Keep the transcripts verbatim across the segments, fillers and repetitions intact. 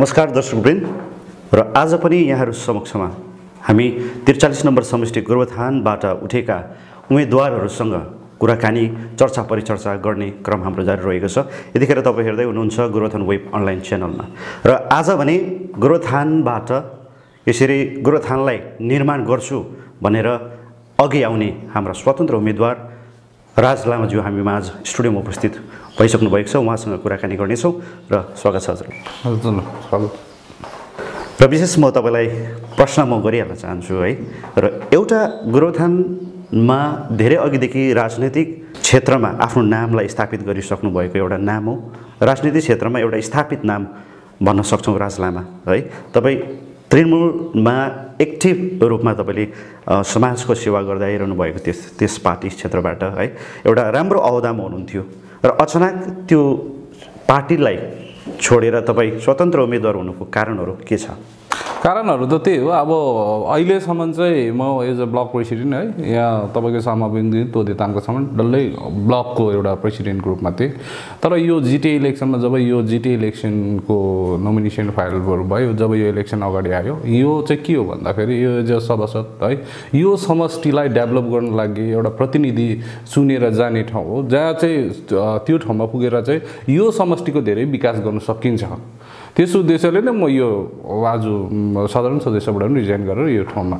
नमस्कार दर्शकवृन्द र आज पनि यहाँहरू समक्षमा हामी त्रिचालीस नम्बर समष्टि गोरुबथानबाट उठेका उम्मेदवारहरूसँग कुराकानी चर्चा परिचर्चा गर्ने क्रम हाम्रो जारी रहेको छ। यतिखेर तपाईं हेर्दै हुनुहुन्छ गोरुबथान वेब अनलाइन च्यानलमा र आज भने गोरुबथानबाट यसरी गोरुबथानलाई निर्माण गर्छु भनेर अघि आउने हाम्रा स्वतन्त्र उम्मेदवार राज लामाज्यू हामीमा आज स्टुडियोमा उपस्थित भइसक्नु भएको छ। उहाँसँग कुराकानी गर्नेछौँ र स्वागत छ हजुर। हजुर स्वागत। र विशेष म तपाईलाई प्रश्न म गरिहाल्न चाहन्छु है। र एउटा गोरुबथानमा धेरै अघिदेखि राजनैतिक क्षेत्रमा आफ्नो नामलाई स्थापित गरिसक्नु भएको एउटा नाम हो। राजनीतिक क्षेत्रमा एउटा स्थापित नाम भन्न सक्छौँ राज लामा है। तपाईँ तृणमूलमा एक्टिभ रूपमा तपाईँले समाजको सेवा गर्दै आइरहनु भएको त्यस त्यस पार्टी क्षेत्रबाट है एउटा राम्रो अहदामा हुनुहुन्थ्यो र अचानक त्यो पार्टीलाई छोडेर तपाईँ स्वतन्त्र उम्मेदवार हुनुको कारणहरू के छ? कारणहरू त त्यही हो। अब अहिलेसम्म चाहिँ म एज अ ब्लक प्रेसिडेन्ट है यहाँ तपाईँको सामाविक तोदेताङकोसम्म डल्लै ब्लकको एउटा प्रेसिडेन्टको रूपमा थिएँ। तर यो जिटिए इलेक्सनमा जब यो जिटिए इलेक्सनको नोमिनेसन फाइलहरू भयो, जब यो इलेक्सन अगाडि आयो, यो चाहिँ के हो भन्दाखेरि यो एज अ सभासद है यो समष्टिलाई डेभलप गर्नको लागि एउटा प्रतिनिधि चुनेर जाने ठाउँ हो जहाँ चाहिँ त्यो ठाउँमा पुगेर चाहिँ यो समष्टिको धेरै विकास गर्न सकिन्छ। त्यस उद्देश्यले नै म यो आज साधारण सदस्यबाट पनि रिजाइन गरेर यो ठाउँमा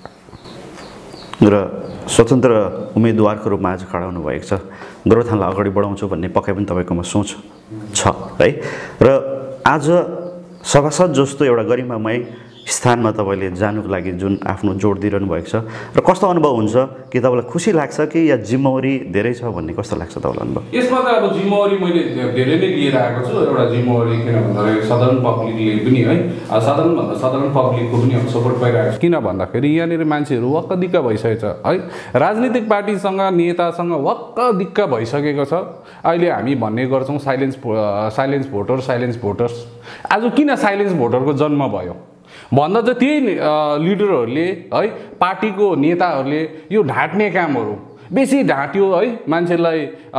र स्वतन्त्र उम्मेदवारको रूपमा आज खडा हुनुभएको छ। गोरुबथानलाई अगाडि बढाउँछु भन्ने पक्कै पनि तपाईँकोमा सोच छ है। र आज सभासद जस्तो एउटा गरिमामय स्थानमा तपाईँले जानुको लागि जुन आफ्नो जोड दिइरहनु भएको छ र कस्तो अनुभव हुन्छ कि तपाईँलाई खुसी लाग्छ कि या जिम्मेवारी धेरै छ भन्ने कस्तो लाग्छ तपाईँलाई अनुभव? यसमा त अब जिम्मेवारी मैले धेरै नै लिएर आएको छु। एउटा जिम्मेवारी किन भन्दाखेरि साधारण पब्लिकले पनि है साधारणभन्दा साधारण पब्लिकको पनि अब सपोर्ट पाइरहेको छ। किन भन्दाखेरि यहाँनिर मान्छेहरू वक्क दिक्क भइसकेको छ है। राजनीतिक पार्टीसँग नेतासँग वक्क दिक्क भइसकेको छ। अहिले हामी भन्ने गर्छौँ silence silence voter silence voters. आज किन साइलेन्स भोटरको जन्म भयो भन्दा चाहिँ त्यही लिडरहरूले है पार्टीको नेताहरूले यो ढाँट्ने कामहरू बेसी ढाँट्यो है, मान्छेलाई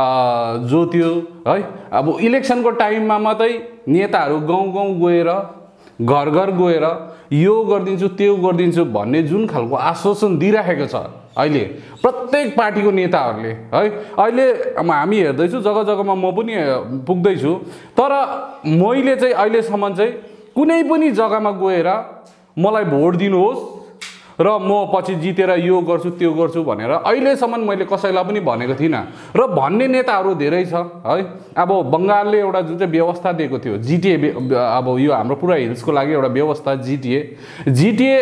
जोत्यो है। अब इलेक्सनको टाइममा मात्रै नेताहरू गाउँ गाउँ गएर घर घर गएर यो गरिदिन्छु त्यो गरिदिन्छु भन्ने जुन खालको आश्वासन दिइराखेको छ अहिले प्रत्येक पार्टीको नेताहरूले है। अहिले हामी हेर्दैछु जग्गा जग्गामा म पनि पुग्दैछु, तर मैले चाहिँ अहिलेसम्म चाहिँ कुनै पनि जग्गामा गएर मलाई भोट दिनुहोस् र म पछि जितेर यो गर्छु त्यो गर्छु भनेर अहिलेसम्म मैले कसैलाई पनि भनेको थिइनँ। र भन्ने नेताहरू धेरै छ है। अब बङ्गालले एउटा जुन चाहिँ व्यवस्था दिएको थियो जिटिए, अब यो हाम्रो पुरा हिल्सको लागि एउटा व्यवस्था जिटिए जिटिए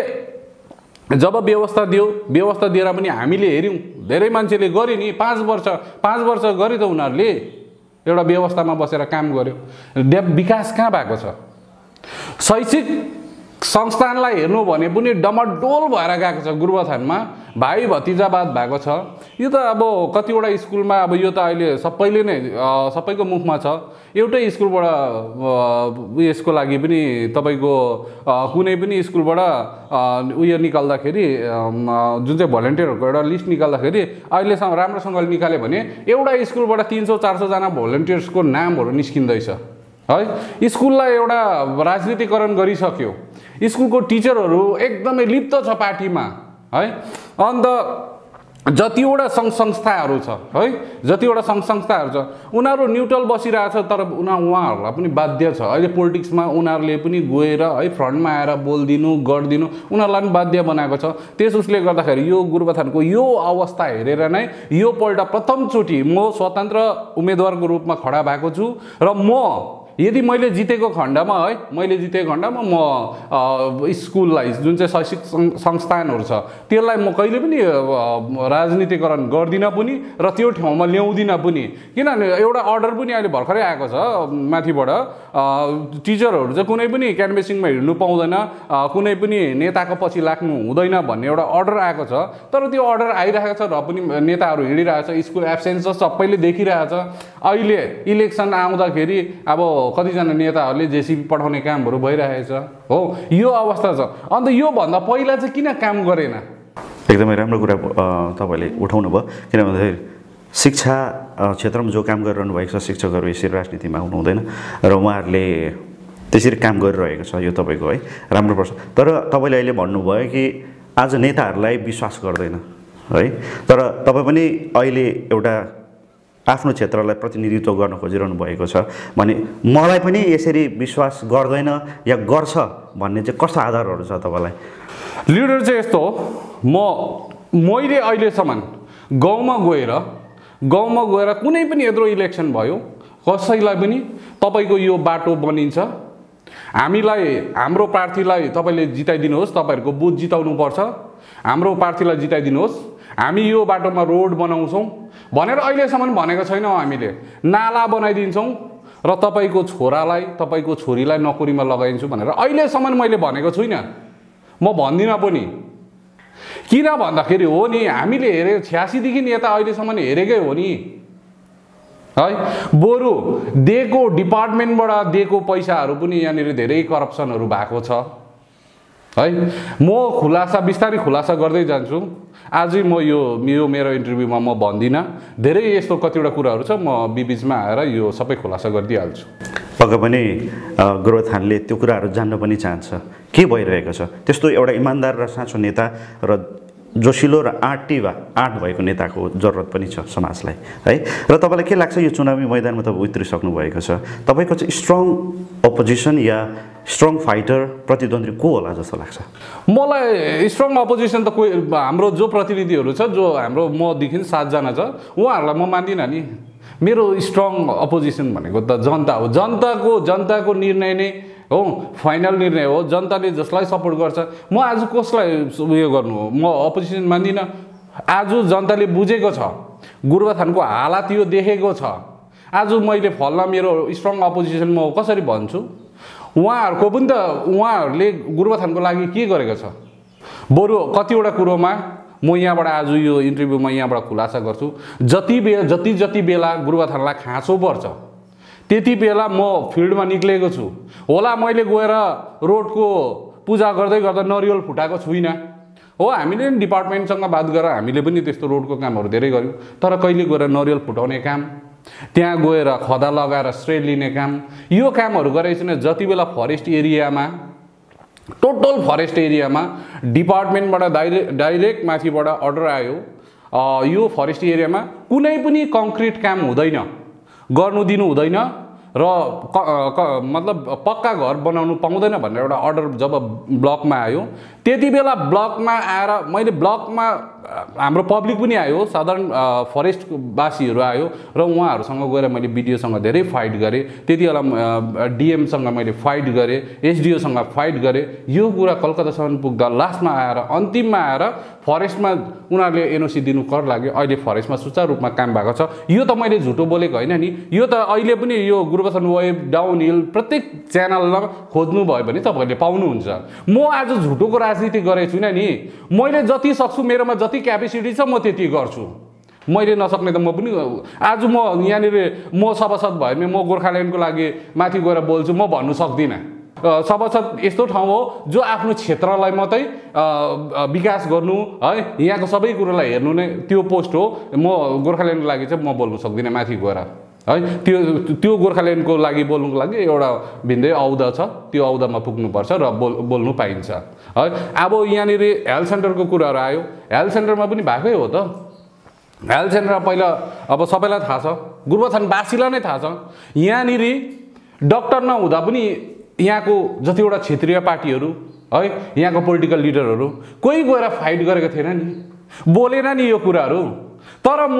जब व्यवस्था दियो, व्यवस्था दिएर पनि हामीले हेऱ्यौँ धेरै मान्छेले गर्यो नि। पाँच वर्ष पाँच वर्ष गरे त उनीहरूले एउटा व्यवस्थामा बसेर काम गर्यो। डेभ विकास कहाँ भएको छ? शैक्षिक संस्थानलाई हेर्नु भने पनि डमडोल भएर गएको छ। गोरुबथानमा भाइ भतिजावाद भएको छ। यो त अब कतिवटा स्कुलमा अब यो त अहिले सबैले नै सबैको मुखमा छ। एउटै स्कुलबाट उयसको लागि पनि तपाईँको कुनै पनि स्कुलबाट उयो निकाल्दाखेरि जुन चाहिँ भोलिन्टियरहरूको एउटा लिस्ट निकाल्दाखेरि अहिलेसम्म राम्रोसँगले निकाल्यो भने एउटा स्कुलबाट तिन सौ चार सौजना भोलिन्टियर्सको नामहरू निस्किँदैछ है। स्कुललाई एउटा राजनीतिकरण गरिसक्यो। स्कुलको टिचरहरू एकदमै लिप्त छ पार्टीमा है। अन्त जतिवटा सङ्घ संस्थाहरू छ है, जतिवटा सङ्घ संस्थाहरू छ उनीहरू न्युट्रल बसिरहेछ। तर उनीहरू उहाँहरूलाई पनि बाध्य छ अहिले पोलिटिक्समा उनीहरूले पनि गएर है फ्रन्टमा आएर बोलिदिनु गरिदिनु उनीहरूलाई पनि बाध्य बनाएको छ। त्यस उसले गर्दाखेरि यो गोरुबथानको यो अवस्था हेरेर नै यो पल्ट प्रथमचोटि म स्वतन्त्र उम्मेदवारको रूपमा खडा भएको छु। र म यदि मैले जितेको खण्डमा है मैले जितेको खण्डमा म स्कुललाई जुन चाहिँ शैक्षिक संस्थानहरू छ त्यसलाई म कहिले पनि राजनीतिकरण गर्दिनँ पनि र त्यो ठाउँमा ल्याउँदिनँ पनि। किनभने एउटा अर्डर पनि अहिले भर्खरै आएको छ माथिबाट, टिचरहरू चाहिँ कुनै पनि क्यानभेसिङमा हिँड्नु पाउँदैन, कुनै पनि नेताको पछि लाग्नु हुँदैन भन्ने एउटा अर्डर आएको छ। तर त्यो अर्डर आइरहेको छ र पनि नेताहरू हिँडिरहेको छ, स्कुल एब्सेन्स सबैले देखिरहेको छ। अहिले इलेक्सन आउँदाखेरि अब कतिजना नेताहरूले जेसीबी पठाउने कामहरू भइरहेछ हो, यो अवस्था छ। अन्त यो भन्दा पहिला चाहिँ किन काम गरेन? एकदमै राम्रो कुरा तपाईँले उठाउनु भयो। किन भन्दाखेरि शिक्षा क्षेत्रमा जो काम गरिरहनु भएको छ शिक्षकहरू यसरी राजनीतिमा आउनु हुँदैन र उहाँहरूले त्यसरी काम गरिरहेको छ यो तपाईँको है राम्रो प्रश्न। तर तपाईँले अहिले भन्नुभयो कि आज नेताहरूलाई विश्वास गर्दैन है, तर तपाईँ पनि अहिले एउटा आफ्नो क्षेत्रलाई प्रतिनिधित्व गर्न खोजिरहनु भएको छ भने मलाई पनि यसरी विश्वास गर्दैन या गर्छ भन्ने चाहिँ कस्तो आधारहरू छ तपाईँलाई? लिडर चाहिँ यस्तो हो, म मैले अहिलेसम्म गाउँमा गएर गाउँमा गएर कुनै पनि यत्रो इलेक्सन भयो कसैलाई पनि तपाईँको यो बाटो बनिन्छ, हामीलाई हाम्रो प्रार्थीलाई तपाईँले जिताइदिनुहोस्, तपाईँहरूको बुथ जिताउनुपर्छ, हाम्रो प्रार्थीलाई जिताइदिनुहोस्, हामी यो बाटोमा रोड बनाउँछौँ भनेर अहिलेसम्म भनेको छैनौँ। हामीले नाला बनाइदिन्छौँ र तपाईँको छोरालाई तपाईँको छोरीलाई नोकरीमा लगाइदिन्छु भनेर अहिलेसम्म मैले भनेको छुइनँ, म भन्दिनँ पनि। किन भन्दाखेरि हो नि हामीले हेरेको छ्यासीदेखि यता अहिलेसम्म हेरेकै हो नि है, बरु दिएको डिपार्टमेन्टबाट दिएको पैसाहरू पनि यहाँनिर धेरै करप्सनहरू भएको छ है। म खुलासा बिस्तारै खुलासा गर्दै जान्छु, आजै म यो यो मेरो इन्टरभ्यूमा म भन्दिनँ, धेरै यस्तो कतिवटा कुराहरू छ म बिबिचमा आएर यो सबै खुलासा गरिदिइहाल्छु। पक्का पनि गोरुबथानले त्यो कुराहरू जान्न पनि चाहन्छ के भइरहेको छ। त्यस्तो एउटा इमान्दार र साँचो नेता र जोसिलो र आँटी वा आँट भएको नेताको जरुरत पनि छ समाजलाई है। र तपाईँलाई के लाग्छ यो चुनावी मैदानमा तपाईँ उत्रिसक्नु भएको छ, तपाईँको चाहिँ स्ट्रङ अपोजिसन या स्ट्रङ फाइटर प्रतिद्वन्द्वी को होला जस्तो लाग्छ? मलाई स्ट्रङ अपोजिसन त कोही हाम्रो जो प्रतिनिधिहरू छ, जो हाम्रो मदेखि सातजना छ, उहाँहरूलाई म मान्दिनँ नि। मेरो स्ट्रङ अपोजिसन भनेको त जनता हो, जनताको जनताको निर्णय नै हो, फाइनल निर्णय हो। जनताले जसलाई सपोर्ट गर्छ, म आज कसलाई उयो गर्नु हो, म अपोजिसन मान्दिनँ। आज जनताले बुझेको छ, गोरुबथानको हालत यो देखेको छ, आज मैले फल्न मेरो स्ट्रङ अपोजिसन म कसरी भन्छु? उहाँहरूको पनि त उहाँहरूले गोरुबथानको लागि के गरेको छ, बरु कतिवटा कुरोमा म यहाँबाट आज यो इन्टरभ्यूमा यहाँबाट खुलासा गर्छु। जति बेला जति जति बेला गोरुबथानलाई खाँचो पर्छ त्यति बेला म फिल्डमा निक्लेको छु होला। मैले गएर रोडको पूजा गर्दै गर्दा नरिवल फुटाएको छुइनँ हो। हामीले पनि डिपार्टमेन्टसँग बात गरेर हामीले पनि त्यस्तो रोडको कामहरू धेरै गऱ्यौँ, तर कहिले गएर नरिवल फुटाउने काम, त्यहाँ गएर खदा लगाएर श्रेय लिने काम, यो कामहरू गरेको छैन। जति बेला फरेस्ट एरियामा टोटल फरेस्ट एरियामा डिपार्टमेन्टबाट डाइरेक्ट डाइरेक्ट माथिबाट अर्डर आयो, यो फरेस्ट एरियामा कुनै पनि कङ्क्रिट काम हुँदैन, गर्नु दिनु हुँदैन र क, क, मतलब पक्का घर बनाउनु पाउँदैन भनेर एउटा अर्डर जब ब्लकमा आयो, त्यति बेला ब्लकमा आएर मैले ब्लकमा हाम्रो पब्लिक पनि आयो, साधारण फरेस्टवासीहरू आयो र उहाँहरूसँग गएर मैले बिडिओसँग धेरै फाइट गरेँ। त्यति बेला डिएमसँग मैले फाइट गरेँ, एसडिओसँग फाइट गरेँ। यो कुरा कलकत्तासम्म पुग्दा लास्टमा आएर अन्तिममा आएर फरेस्टमा उनीहरूले एनओसी दिनु कर लाग्यो। अहिले फरेस्टमा सुचारू रूपमा काम भएको छ। यो त मैले झुटो बोलेको होइन नि, यो त अहिले पनि यो गोरुबथान वेब डाउन हिल प्रत्येक च्यानलमा खोज्नु भयो भने तपाईँहरूले पाउनुहुन्छ। म आज झुटोको राजनीति गरेको छुइनँ नि, मैले जति सक्छु, मेरोमा जति क्यापेसिटी छ म त्यति गर्छु। मैले नसक्ने त म पनि आज म यहाँनिर म सभासद भयो भने म गोर्खाल्यान्डको लागि माथि गएर बोल्छु, म भन्नु सक्दिनँ। सभासद यस्तो ठाउँ हो जो आफ्नो क्षेत्रलाई मात्रै विकास गर्नु है, यहाँको सबै कुरोलाई हेर्नु नै त्यो पोस्ट हो। म गोर्खाल्यान्डको लागि चाहिँ म बोल्नु सक्दिनँ माथि गएर है। त्यो त्यो गोर्खाल्यान्डको लागि बोल्नुको लागि एउटा भिन्दै औदा छ, त्यो औदामा पुग्नुपर्छ र बोल बोल्नु पाइन्छ है। अब यहाँनिर हेल्थ सेन्टरको कुराहरू आयो, हेल्थ सेन्टरमा पनि भएकै हो त। हेल्थ सेन्टर पहिला अब सबैलाई थाहा छ, गोरुबथानवासीलाई नै थाहा छ, यहाँनिर डक्टर नहुँदा पनि यहाँको जतिवटा क्षेत्रीय पार्टीहरू है, यहाँको पोलिटिकल लिडरहरू कोही गएर फाइट गरेको थिएन नि, बोलेन नि यो कुराहरू। तर म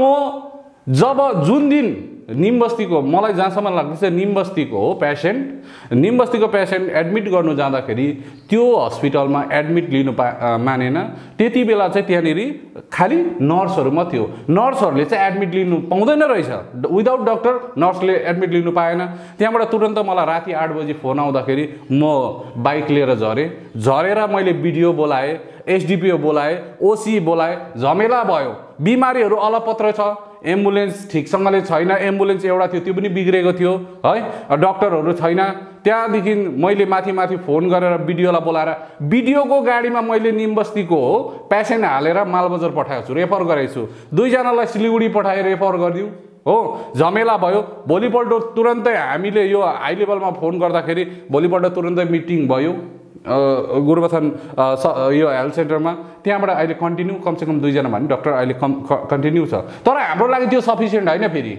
जब जुन दिन निमबस्तीको, मलाई जहाँसम्म लाग्दैछ निमबस्तीको हो पेसेन्ट, निमबस्तीको पेसेन्ट एडमिट गर्नु जाँदाखेरि त्यो हस्पिटलमा एडमिट लिनु पा मानेन, त्यति बेला चाहिँ त्यहाँनिर खालि नर्सहरू मात्रै थियो। नर्सहरूले चाहिँ एडमिट लिनु पाउँदैन रहेछ, विदाउट डक्टर नर्सले एडमिट लिनु पाएन। त्यहाँबाट तुरन्त मलाई राति आठ बजी फोन आउँदाखेरि म बाइक लिएर झरेँ, झरेर मैले बिडिओ बोलाएँ, एसडिपिओ बोलाएँ, ओसी बोलाएँ, झमेला भयो। बिमारीहरू अलपत्र छ, एम्बुलेन्स ठिकसँगले छैन, एम्बुलेन्स एउटा थियो त्यो पनि बिग्रेको थियो है, डक्टरहरू छैन। त्यहाँदेखि मैले माथि माथि फोन गरेर बिडिओलाई बोलाएर बिडिओको गाडीमा मैले निमबस्तीको हो पेसेन्ट हालेर मालबजार पठाएको छु, रेफर गरेको छु। दुईजनालाई सिलगढी पठाएर रेफर गरिदिउँ हो झमेला भयो भोलिपल्ट तुरन्तै हामीले यो हाई लेभलमा फोन गर्दाखेरि भोलिपल्ट तुरन्तै मिटिङ भयो गोरुबथान यो हेल्थ सेन्टरमा त्यहाँबाट अहिले कन्टिन्यू कमसेकम दुईजना भने डक्टर अहिले कम कन्टिन्यू छ तर हाम्रो लागि त्यो सफिसियन्ट होइन फेरि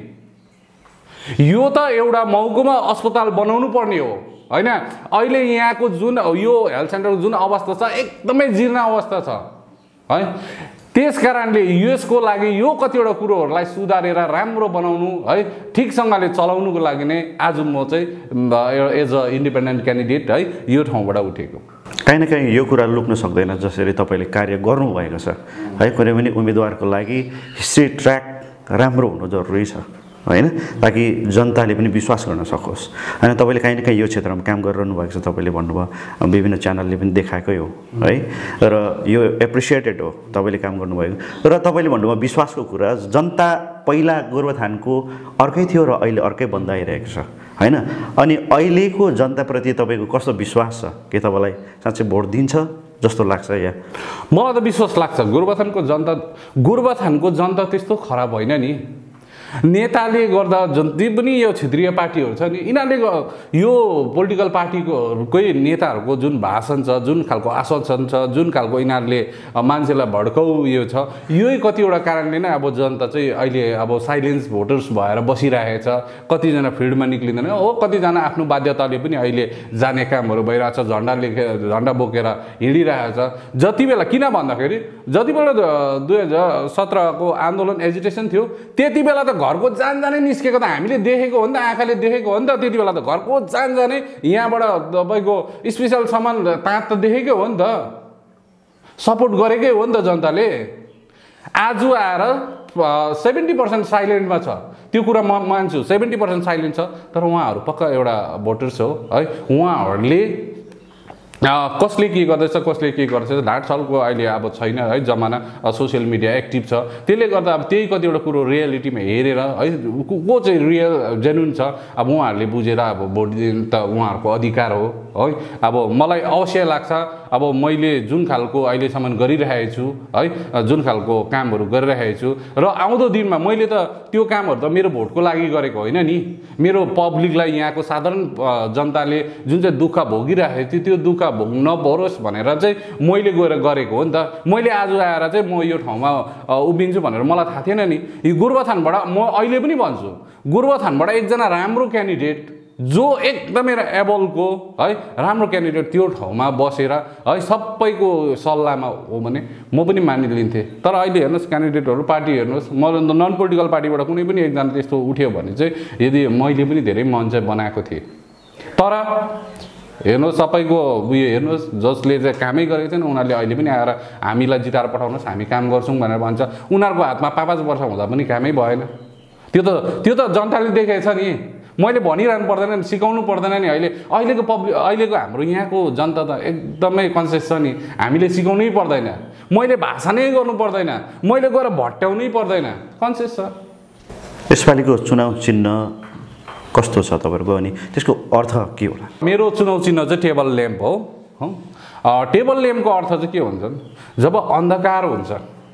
यो त एउटा महकुमा अस्पताल बनाउनु पर्ने हो हैन अहिले यहाँको जुन यो हेल्थ सेन्टरको जुन अवस्था छ एकदमै जीर्ण अवस्था छ है त्यस कारणले यसको लागि यो कतिवटा कुरोहरूलाई सुधारेर राम्रो बनाउनु है ठिकसँगले चलाउनुको लागि नै आज म चाहिँ एज अ इन्डिपेन्डेन्ट क्यान्डिडेट है यो ठाउँबाट उठेको काहीँ न काहीँ यो कुरा लुक्न सक्दैन जसरी तपाईँले कार्य गर्नुभएको छ है कुनै पनि उम्मेदवारको लागि हिस्ट्री ट्र्याक राम्रो हुनु जरुरी छ हैन ताकि जनताले पनि विश्वास गर्न सकोस् हैन तपाईले काहीँ न काहीँ यो क्षेत्रमा काम गरिरहनु भएको छ तपाईले भन्नुभयो विभिन्न च्यानलले पनि देखाएकै हो है र यो एप्रिसिएटेड हो तपाईले काम गर्नुभएको र तपाईले भन्नुभयो विश्वासको कुरा जनता पहिला गोरुबथानको अर्कै थियो र अहिले अर्कै बन्दै आइरहेको छ हैन अनि अहिलेको जनताप्रति तपाईको कस्तो विश्वास छ के तपाईलाई साँच्चै भोट दिन्छ जस्तो लाग्छ या मलाई त विश्वास लाग्छ गोरुबथानको जनता गोरुबथानको जनता त्यस्तो खराब होइन नि नेताले गर्दा जति पनि यो क्षेत्रीय पार्टीहरू छ नि यिनीहरूले यो पोलिटिकल पार्टीकोकै नेताहरूको जुन भाषण छ जुन खालको आश्वासन छ जुन खालको यिनीहरूले मान्छेलाई भड्काउ यो छ यही कतिवटा कारणले नै अब जनता चाहिँ अहिले अब साइलेन्स भोटर्स भएर बसिरहेको छ कतिजना फिल्डमा निक्लिँदैन हो कतिजना आफ्नो बाध्यताले पनि अहिले जाने कामहरू भइरहेछ झन्डा लेखे झन्डा बोकेर हिँडिरहेछ जति बेला किन भन्दाखेरि जति बेला दुई हजार सत्रको आन्दोलन एजिटेसन थियो त्यति बेला त घरको जान जानै निस्केको त हामीले देखेको हो नि त आँखाले देखेको हो नि त त्यति बेला त घरको जान जानै यहाँबाट तपाईको स्पेशल सामान ताँत त देखेकै हो नि त सपोर्ट गरेकै हो नि त जनताले आज आएर सेभेन्टी पर्सेन्ट साइलेन्टमा छ त्यो कुरा म मान्छु सेभेन्टी पर्सेन्ट साइलेन्ट छ तर उहाँहरू पक्का एउटा भोटर्स हो है उहाँहरूले कसले के गर्दैछ कसले के गर्दैछ ढाड छलको अहिले अब छैन है जमाना सोसियल मिडिया एक्टिभ छ त्यसले गर्दा अब त्यही कतिवटा कुरो रियालिटीमा हेरेर है को चाहिँ रियल जेन्युन छ अब उहाँहरूले बुझेर अब भोट दिनु त उहाँहरूको अधिकार हो है अब मलाई अवश्य लाग्छ अब मैले जुन खालको अहिलेसम्म गरिरहेको छु है जुन खालको कामहरू गरिरहेको छु र आउँदो दिनमा मैले त त्यो कामहरू त मेरो भोटको लागि गरेको होइन नि मेरो पब्लिकलाई यहाँको साधारण जनताले जुन चाहिँ दुःख भोगिरहेको थियो त्यो दुःख भोग्न नपरोस् भनेर चाहिँ मैले गएर गरेको हो नि त मैले आज आएर चाहिँ म यो ठाउँमा उभिन्छु भनेर मलाई थाहा थिएन नि यो गोरुबथानबाट म अहिले पनि भन्छु गोरुबथानबाट एकजना राम्रो क्यान्डिडेट जो एकदमै एबलको है राम्रो क्यान्डिडेट त्यो ठाउँमा बसेर है सबैको सल्लाहमा हो भने म पनि मानिलिन्थेँ तर अहिले हेर्नुहोस् क्यान्डिडेटहरू पार्टी हेर्नुहोस् म नन पोलिटिकल पार्टीबाट कुनै पनि एकजना त्यस्तो उठ्यो भने चाहिँ यदि मैले पनि धेरै मन चाहिँ बनाएको थिएँ तर हेर्नुहोस् सबैको उयो हेर्नुहोस् जसले चाहिँ कामै गरेको छैन उनीहरूले अहिले पनि आएर हामीलाई जिताएर पठाउनुहोस् हामी काम गर्छौँ भनेर भन्छ उनीहरूको हातमा पाँच पाँच वर्ष हुँदा पनि कामै भएन त्यो त त्यो त जनताले देखेको छ नि मैले भनिरहनु पर्दैन नि सिकाउनु पर्दैन नि अहिले अहिलेको पब्लिक अहिलेको हाम्रो यहाँको जनता त एकदमै कन्सियस छ नि हामीले सिकाउनै पर्दैन मैले भाषणै गर्नु पर्दैन मैले गएर भट्ट्याउनै पर्दैन कन्सियस छ यसपालिको चुनाव चिन्ह कस्तो छ तपाईहरुको अनि त्यसको अर्थ के होला मेरो चुनाव चिन्ह चाहिँ टेबल ल्याम्प हो टेबल ल्याम्पको अर्थ चाहिँ के हुन्छ जब अन्धकार हुन्छ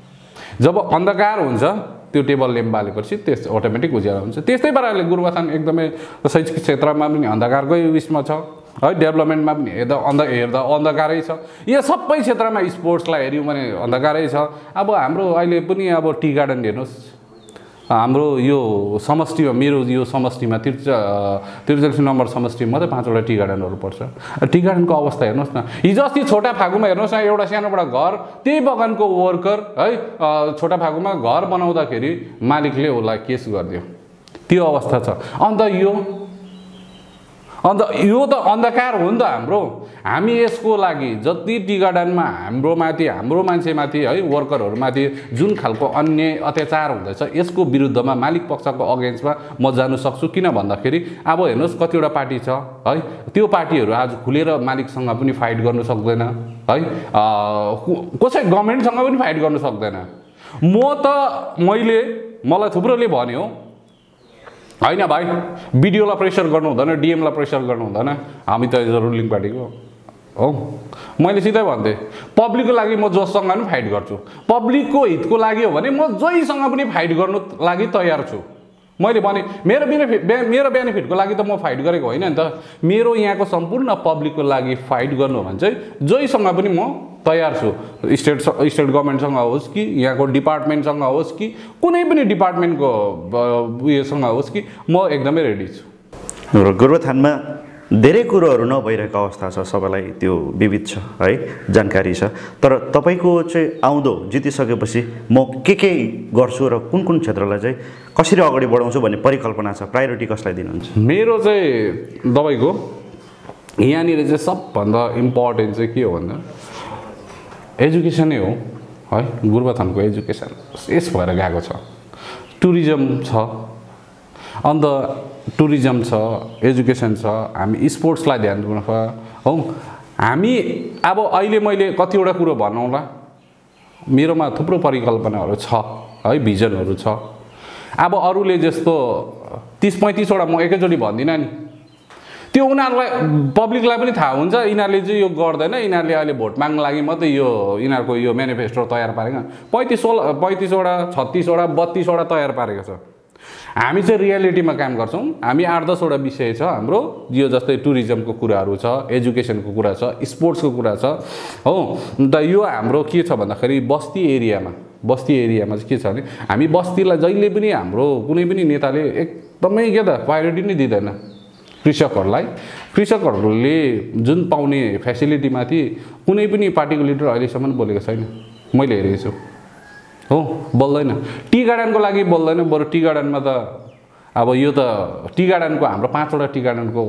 जब अन्धकार हुन्छ त्यो टेबल ल्याम्प बालेपछि त्यस अटोमेटिक उज्यालो हुन्छ त्यस्तै पाराले गोरुबथान एकदमै शैक्षिक क्षेत्रमा पनि अन्धकारकै उयसमा छ है डेभलपमेन्टमा पनि हेर्दा अन्ध हेर्दा अन्धकारै छ यो सबै क्षेत्रमा स्पोर्ट्सलाई हेऱ्यौँ भने अन्धकारै छ अब हाम्रो अहिले पनि अब टी गार्डन हेर्नुहोस् हाम्रो यो समष्टिमा मेरो यो समष्टिमा त्रिच त्रिचालिस नम्बर समष्टिमा मात्रै पाँचवटा टी गार्डनहरू पर्छ टी गार्डनको अवस्था हेर्नुहोस् न हिजो अस्ति छोटा फागुमा हेर्नुहोस् न एउटा सानोबाट घर त्यही बगानको वर्कर है छोटा फागुमा घर बनाउँदाखेरि मालिकले उसलाई केस गरिदियो त्यो अवस्था छ अन्त यो अन्त यो त अन्धकार हो नि त हाम्रो हामी यसको लागि जति टी गार्डनमा हाम्रो माथि हाम्रो मान्छेमाथि है वर्करहरूमाथि जुन खालको अन्याय अत्याचार हुँदैछ यसको विरुद्धमा मालिक पक्षको अगेन्स्टमा म जानु सक्छु किन भन्दाखेरि अब हेर्नुहोस् कतिवटा पार्टी छ है त्यो पार्टीहरू आज खुलेर मालिकसँग पनि फाइट गर्नु सक्दैन है कसै गभर्मेन्टसँग पनि फाइट गर्नु सक्दैन म त मैले मलाई थुप्रोले भन्यो हैन भाइ बिडिओलाई प्रेसर गर्नु हुँदैन डिएमलाई प्रेसर गर्नु हुँदैन हामी त रुलिङ पार्टीको हो मैले सिधै भन्थे पब्लिकको लागि म जससँग पनि फाइट गर्छु पब्लिकको हितको लागि हो भने म जहीसँग पनि फाइट गर्नु लागि तयार छु मैले भने मेरो बेनिफिट मेरो बेनिफिटको लागि त म फाइट गरेको होइन नि त। मेरो यहाँको सम्पूर्ण पब्लिकको लागि फाइट गर्नु हो भने चाहिँ जोइसँग पनि म तयार छु। स्टेट स्टेट गभर्मेन्टसँग होस् कि यहाँको डिपार्टमेन्टसँग होस् कि कुनै पनि डिपार्टमेन्टको उयोसँग होस् कि म एकदमै रेडी छु। र गोरुबथानमा धेरै कुरोहरू नभइरहेको अवस्था छ, सबैलाई त्यो विविध छ है, जानकारी छ। तर तपाईँको चाहिँ आउँदो जितिसकेपछि म के के गर्छु र कुन कुन क्षेत्रलाई चाहिँ कसरी अगाडि बढाउँछु भन्ने परिकल्पना छ, प्रायोरिटी कसलाई दिनुहुन्छ? मेरो चाहिँ तपाईँको यहाँनिर चाहिँ सबभन्दा इम्पोर्टेन्ट चाहिँ के हो भन्दा एजुकेसनै हो है। गोरुबथानको एजुकेसन यस भएर गएको छ। टुरिज्म छ, अन्त टुरिज्म छ, एजुकेसन छ, हामी स्पोर्ट्सलाई ध्यान दिनु पर्छ हो। हामी अब अहिले मैले कतिवटा कुरो भनौँला, मेरोमा थुप्रो परिकल्पनाहरू छ है, भिजनहरू छ। अब अरूले जस्तो तीस पैँतिसवटा म एकैचोटि भन्दिनँ नि, त्यो उनीहरूलाई पब्लिकलाई पनि थाहा हुन्छ यिनीहरूले चाहिँ यो गर्दैन, यिनीहरूले अहिले भोट माग्न लागि मात्रै यो यिनीहरूको यो मेनिफेस्टो तयार पारेको। पैँतिस सोह्र पैँतिसवटा छत्तिसवटा बत्तिसवटा तयार पारेको छ। हामी चाहिँ रियालिटीमा काम गर्छौँ। हामी आठ दसवटा विषय छ हाम्रो, यो जस्तै टुरिज्मको कुराहरू छ, एजुकेसनको कुरा छ, स्पोर्ट्सको कुरा छ हो। अन्त यो हाम्रो के छ भन्दाखेरि बस्ती एरियामा बस्ती एरियामा चाहिँ के छ भने हामी बस्तीलाई जहिले पनि हाम्रो कुनै पनि नेताले एकदमै के त प्रायोरिटी नै दिँदैन। कृषकहरूलाई कृषकहरूले जुन पाउने फेसिलिटीमाथि कुनै पनि पार्टीको लिडर अहिलेसम्म बोलेको छैन, मैले हेरेको छु हो, बोल्दैन। टी गार्डनको लागि बोल्दैन, बरु टी गार्डनमा त अब यो त टी गार्डनको हाम्रो पाँचवटा टी गार्डनको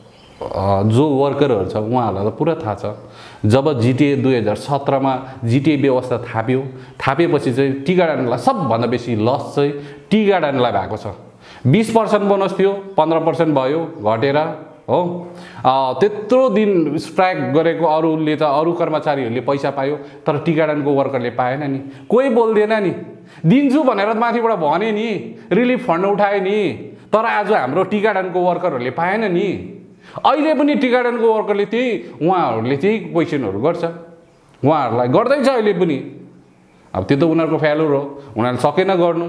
जो वर्करहरू छ उहाँहरूलाई त पुरा थाहा छ। जब जिटिए दुई हजार सत्रमा जिटिए व्यवस्था थाप्यो, थापेपछि चाहिँ टी गार्डनलाई सबभन्दा बेसी लस चाहिँ टी गार्डनलाई भएको छ। बीस पर्सेंट बोनस थियो, पंद्रह पर्सेंट भयो, घटेर हो। त्यत्रो दिन स्ट्राइक गरेको अरूले त अरू कर्मचारीहरूले पैसा पायो, तर टी गार्डनको वर्करले पाएन नि। कोही बोल्दैन नि, दिन्छु भनेर माथिबाट भने नि, रिलिफ फन्ड उठाए नि, तर आज हाम्रो टी गार्डनको वर्करहरूले पाएन नि। अहिले पनि टी गार्डनको वर्करले त्यही उहाँहरूले त्यही क्वेसनहरू गर्छ, उहाँहरूलाई गर्दैछ अहिले पनि। अब त्यो त उनीहरूको फेलुर हो, उनीहरूले सकेन गर्नु।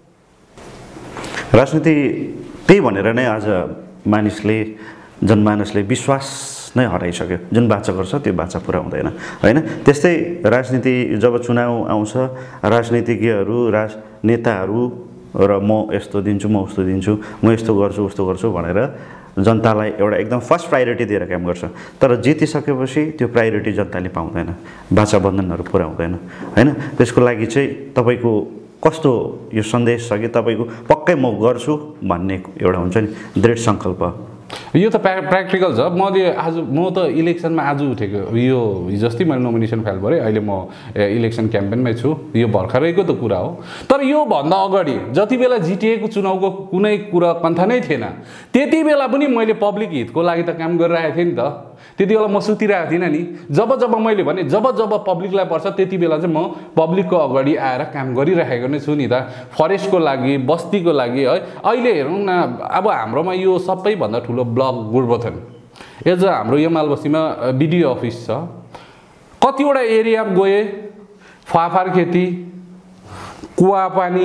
राजनीति त्यही भनेर नै आज मानिसले जनमानसले विश्वास नै हराइसक्यो। जुन बाचा गर्छ त्यो बाचा पुरा हुँदैन हैन। त्यस्तै राजनीति जब चुनाव आउँछ, राजनीतिज्ञहरू राजनेताहरू र म यस्तो दिन्छु म उस्तो दिन्छु म यस्तो गर्छु उस्तो गर्छु भनेर जनतालाई एउटा एकदम फर्स्ट प्रायोरिटी दिएर काम गर्छ। तर जितिसकेपछि त्यो प्रायोरिटी जनताले पाउँदैन, बाचा बन्धनहरू पुरा हुँदैन हैन। त्यसको लागि चाहिँ तपाईको कस्तो यो सन्देश छ कि तपाईको पक्कै म गर्छु भन्ने एउटा हुन्छ नि दृढ सङ्कल्प? यो त प्र्याक्टिकल छ। मैले आज म त इलेक्सनमा आज उठेको, यो हिजोस्ति मैले नोमिनेसन फाइल गरेँ, अहिले म इलेक्सन क्याम्पेनमै छु। यो भर्खरैको त कुरा हो। तर यो भन्दा अगाडि जति बेला जिटिएको चुनावको कुनै कुरा कन्था नै थिएन, त्यति बेला पनि मैले पब्लिक हितको लागि त काम गरिरहेको थिएँ नि त। त्यति बेला म सुतिरहेको थिइनँ नि। जब जब मैले भने जब जब पब्लिकलाई पर्छ त्यति बेला चाहिँ म पब्लिकको अगाडि आएर काम गरिरहेको नै छु नि त। फरेस्टको लागि, बस्तीको लागि है। अहिले हेरौँ न, अब हाम्रोमा यो सबैभन्दा ठुलो ब्लक गोरुबथान, एज हाम्रो यमाल बस्तीमा बिडिओ अफिस छ। कतिवटा एरिया गए, फाफार खेती, कुवा पानी,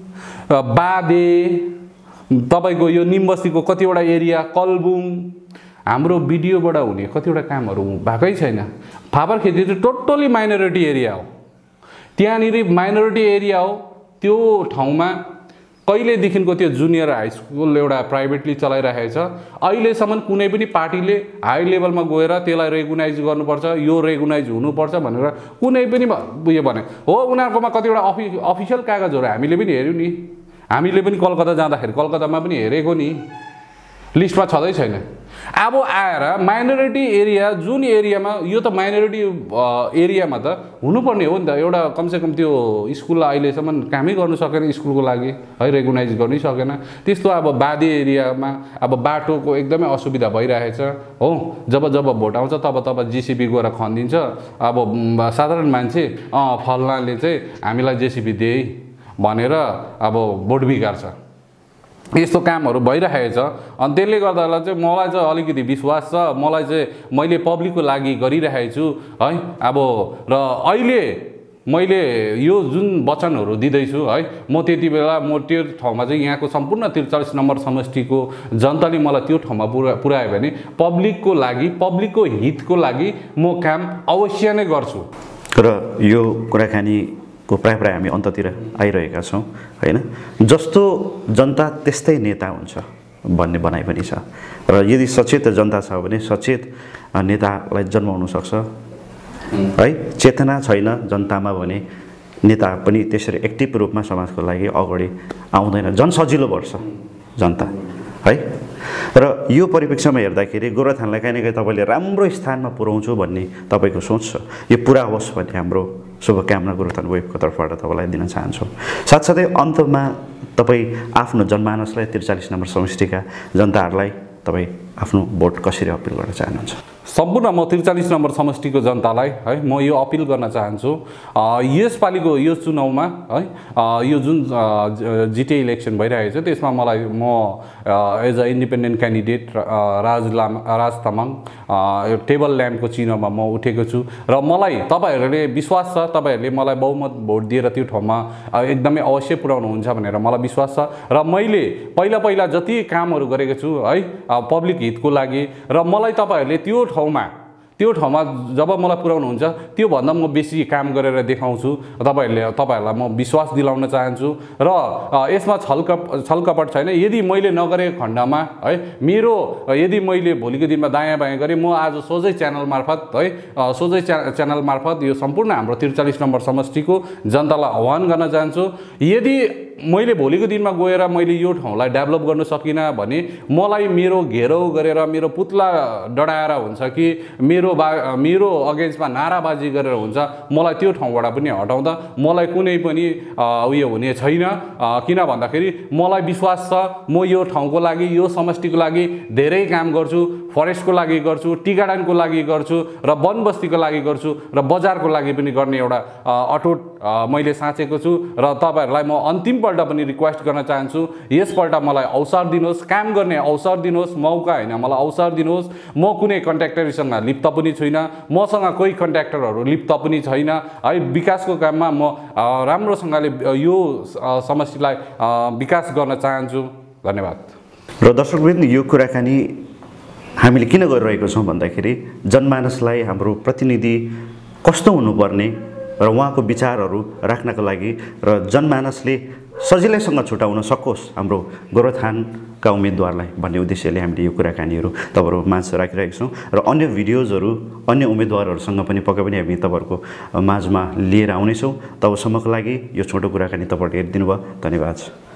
बादे, तपाईँको यो निमबस्तीको कतिवटा एरिया, कलबुङ, हाम्रो बिडिओबाट हुने कतिवटा कामहरू भएकै छैन। फापर खेती चाहिँ टोटली माइनोरिटी एरिया हो, त्यहाँनिर माइनोरिटी एरिया हो। त्यो ठाउँमा कहिलेदेखिको त्यो जुनियर हाई स्कुल एउटा प्राइभेटली चलाइरहेको छ। अहिलेसम्म कुनै पनि पार्टीले हाई लेभलमा गएर त्यसलाई रेगुनाइज गर्नुपर्छ, यो रेगुनाइज हुनुपर्छ भनेर कुनै पनि उयो भने हो। उनीहरूकोमा कतिवटा अफि अफिसियल कागजहरू हामीले पनि हेऱ्यौँ नि, हामीले पनि कलकत्ता जाँदाखेरि कलकत्तामा पनि हेरेको नि, लिस्टमा छँदै छैन। अब आएर माइनोरिटी एरिया जुन एरियामा, यो त माइनोरिटी एरियामा त हुनुपर्ने हो नि त। एउटा कमसेकम त्यो स्कुल अहिलेसम्म कामै गर्नु सकेन, स्कुलको लागि है रेगुनाइज गर्नै सकेन। त्यस्तो अब बादी एरियामा अब बाटोको एकदमै असुविधा भइरहेछ हो। जब जब भोट आउँछ तब तब जेसिबी गएर खनिदिन्छ। अब साधारण मान्छे अँ फल्नाले चाहिँ हामीलाई जेसिबी दिए भनेर अब भोट बिगार्छ। यस्तो कामहरू भइरहेको छ। अनि त्यसले गर्दा चाहिँ मलाई चाहिँ अलिकति विश्वास छ। मलाई चाहिँ मैले पब्लिकको लागि गरिरहेको छु है। अब र अहिले मैले यो जुन वचनहरू दिँदैछु है म त्यति बेला म त्यो ठाउँमा चाहिँ यहाँको सम्पूर्ण त्रिचालिस नम्बर समष्टिको जनताले मलाई त्यो ठाउँमा पुरा पुर्यायो भने पब्लिकको लागि पब्लिकको हितको लागि म काम अवश्य नै गर्छु। र यो कुराकानीको प्राय प्राय हामी अन्ततिर आइरहेका छौँ होइन। जस्तो जनता त्यस्तै नेता हुन्छ भन्ने भनाइ पनि छ र यदि सचेत जनता छ भने सचेत नेतालाई जन्माउन सक्छ है। चेतना छैन जनतामा भने नेता पनि त्यसरी एक्टिभ रूपमा समाजको लागि अगाडि आउँदैन, झन् सजिलो पर्छ जनता है। र यो परिप्रेक्ष्यमा हेर्दाखेरि गोरुबथानलाई काहीँ न काहीँ तपाईँले राम्रो स्थानमा पुर्याउँछु भन्ने तपाईँको सोच छ, यो पुरा होस् भन्ने हाम्रो शुभकामना गोरुबथान वेबको तर्फबाट तपाईँलाई दिन चाहन्छौँ। साथसाथै अन्तमा तपाईँ आफ्नो जनमानसलाई त्रिचालिस नम्बर समष्टिका जनताहरूलाई तपाईँ आफ्नो भोट कसरी अपिल गर्न चाहनुहुन्छ? सम्पूर्ण म त्रिचालिस नम्बर समष्टिको जनतालाई है म यो अपिल गर्न चाहन्छु, यसपालिको यो चुनावमा है यो जुन जिटिए इलेक्सन भइरहेको छ त्यसमा मलाई म as a independent candidate Raj Lama Raj Tamang table ल्याम्पको चिह्नमा म उठेको छु र मलाई तपाईँहरूले विश्वास छ, तपाईँहरूले मलाई बहुमत भोट दिएर त्यो ठाउँमा एकदमै अवश्य पुर्याउनुहुन्छ भनेर मलाई विश्वास छ। र मैले पहिला पहिला जति कामहरू गरेको छु है पब्लिक हितको लागि र मलाई तपाईँहरूले त्यो ठाउँमा त्यो ठाउँमा जब मलाई पुर्याउनुहुन्छ त्योभन्दा म बेसी काम गरेर देखाउँछु, तपाईँहरूले तपाईँहरूलाई म विश्वास दिलाउन चाहन्छु। र यसमा छलकप छलकपट छैन। यदि मैले नगरेको खण्डमा है मेरो यदि मैले भोलिको दिनमा दायाँ बायाँ गरेँ म आज सोझै च्यानल मार्फत है सोझै च्या च्यानल मार्फत यो सम्पूर्ण हाम्रो त्रिचालिस नम्बर समष्टिको जनतालाई आह्वान गर्न चाहन्छु, यदि मैले भोलिको दिनमा गएर मैले यो ठाउँलाई डेभलप गर्न सकिनँ भने मलाई मेरो घेराउ गरेर मेरो पुतला डढाएर हुन्छ कि मेरो बा मेरो अगेन्स्टमा नाराबाजी गरेर हुन्छ, मलाई त्यो ठाउँबाट पनि हटाउँदा मलाई कुनै पनि उयो हुने छैन। किन भन्दाखेरि मलाई विश्वास छ म यो ठाउँको लागि यो समष्टिको लागि धेरै काम गर्छु, फरेस्टको लागि गर्छु, टी गार्डनको लागि गर्छु र वन बस्तीको लागि गर्छु र बजारको लागि पनि गर्ने एउटा अटुट मैले साँचेको छु। र तपाईँहरूलाई म अन्तिमपल्ट पनि रिक्वेस्ट गर्न चाहन्छु, यसपल्ट मलाई अवसर दिनुहोस्, काम गर्ने अवसर दिनुहोस्, मौका होइन मलाई अवसर दिनुहोस्। म कुनै कन्ट्र्याक्टरसँग लिप्त पनि छुइनँ, मसँग कोही कन्ट्र्याक्टरहरू लिप्त पनि छैन है। विकासको काममा म राम्रोसँगले यो समष्टिलाई विकास गर्न चाहन्छु। धन्यवाद। र दर्शकवृन्द यो कुराकानी हामीले किन गरिरहेको छौँ भन्दाखेरि जनमानसलाई हाम्रो प्रतिनिधि कस्तो हुनुपर्ने र उहाँको विचारहरू राख्नको लागि र जनमानसले सजिलैसँग छुटाउन सकोस् हाम्रो गोरुबथानका उम्मेदवारलाई भन्ने उद्देश्यले हामीले यो कुराकानीहरू तपाईँहरू माझ राखिरहेका छौँ। र अन्य भिडियोजहरू अन्य उम्मेदवारहरूसँग पनि पक्कै पनि हामी तपाईँहरूको माझमा लिएर आउनेछौँ। तबसम्मको लागि यो छोटो कुराकानी तपाईँहरूले हेरिदिनु भयो। धन्यवाद।